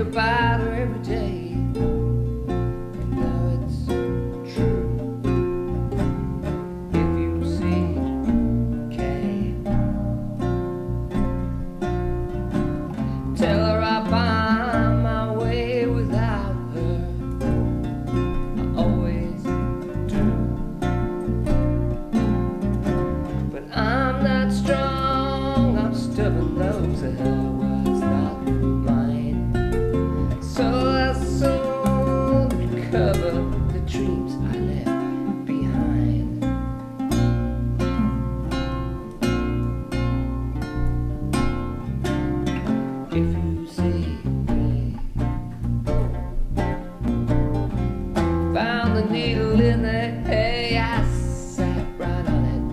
about her every day. And now it's true. If you see Kay, tell her I find my way without her. I always do. But I'm not strong, I'm stubborn, those the hell was not mine. So I sold to cover the dreams I left behind. If you see me, found the needle in the hay, I sat right on it.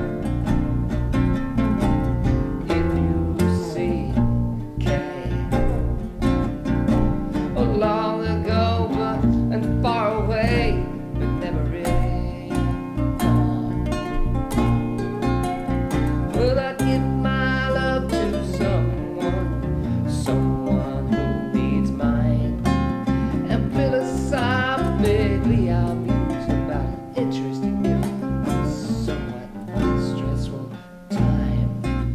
If you see Kay, oh, long ago and far away, but never really gone. Will I give my love to someone who needs mine? And philosophically I'll muse about an interesting yet somewhat stressful time.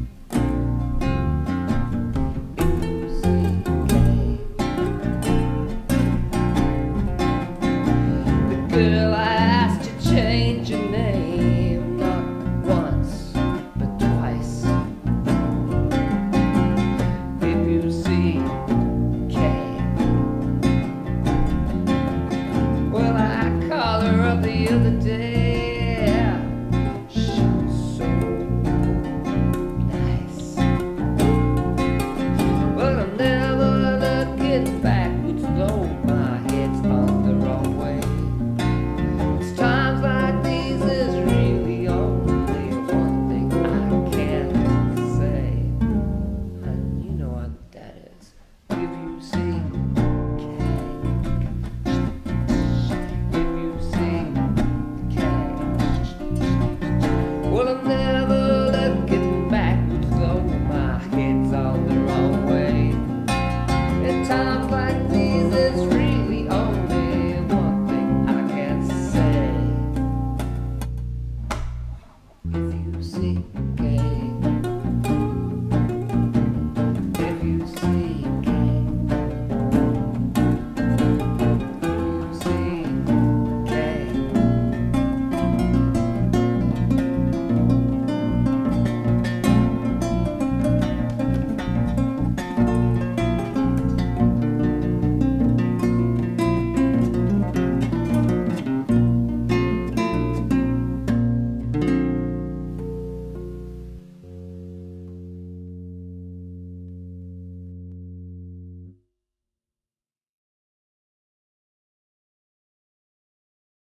If you see Kay, the girl I asked to change your name, not once but twice. If you see Kay, well, I called her up the other day. She was so nice. But I'm never looking backwards, though my head's on the wrong way. It's times like these there's really only one thing I can say, and you know what that is. If you see Kay, if you see Kay, well, I'm never looking backwards, though my head's on the wrong way. At times like these there's really only one thing I can say. If you see Kay.